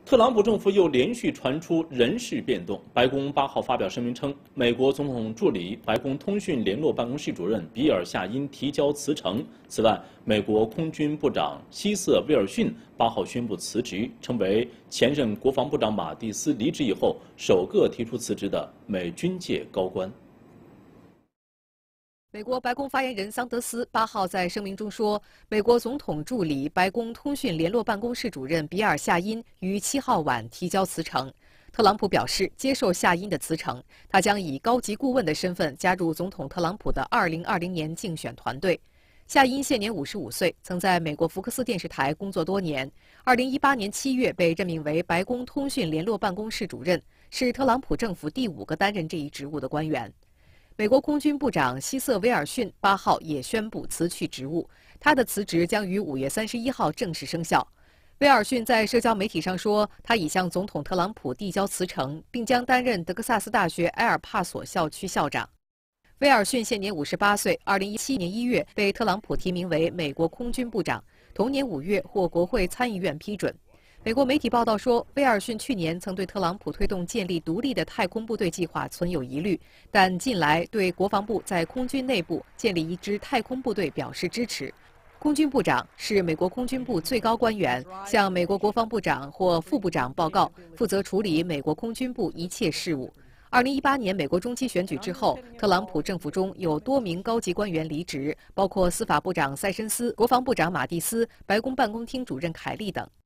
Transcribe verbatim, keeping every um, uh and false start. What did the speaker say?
特朗普政府又连续传出人事变动。白宫八号发表声明称，美国总统助理、白宫通讯联络办公室主任比尔·夏因提交辞呈。此外，美国空军部长希瑟·威尔逊八号宣布辞职，成为前任国防部长马蒂斯离职以后首个提出辞职的美军界高官。 美国白宫发言人桑德斯八号在声明中说，美国总统助理、白宫通讯联络办公室主任比尔·夏因于七号晚提交辞呈。特朗普表示接受夏因的辞呈，他将以高级顾问的身份加入总统特朗普的二零二零年竞选团队。夏因现年五十五岁，曾在美国福克斯电视台工作多年。二零一八年七月被任命为白宫通讯联络办公室主任，是特朗普政府第五个担任这一职务的官员。 美国空军部长希瑟·威尔逊八号也宣布辞去职务，他的辞职将于五月三十一号正式生效。威尔逊在社交媒体上说，他已向总统特朗普递交辞呈，并将担任德克萨斯大学埃尔帕索校区校长。威尔逊现年五十八岁，二零一七年一月被特朗普提名为美国空军部长，同年五月获国会参议院批准。 美国媒体报道说，威尔逊去年曾对特朗普推动建立独立的太空部队计划存有疑虑，但近来对国防部在空军内部建立一支太空部队表示支持。空军部长是美国空军部最高官员，向美国国防部长或副部长报告，负责处理美国空军部一切事务。二零一八年美国中期选举之后，特朗普政府中有多名高级官员离职，包括司法部长塞申斯、国防部长马蒂斯、白宫办公厅主任凯利等。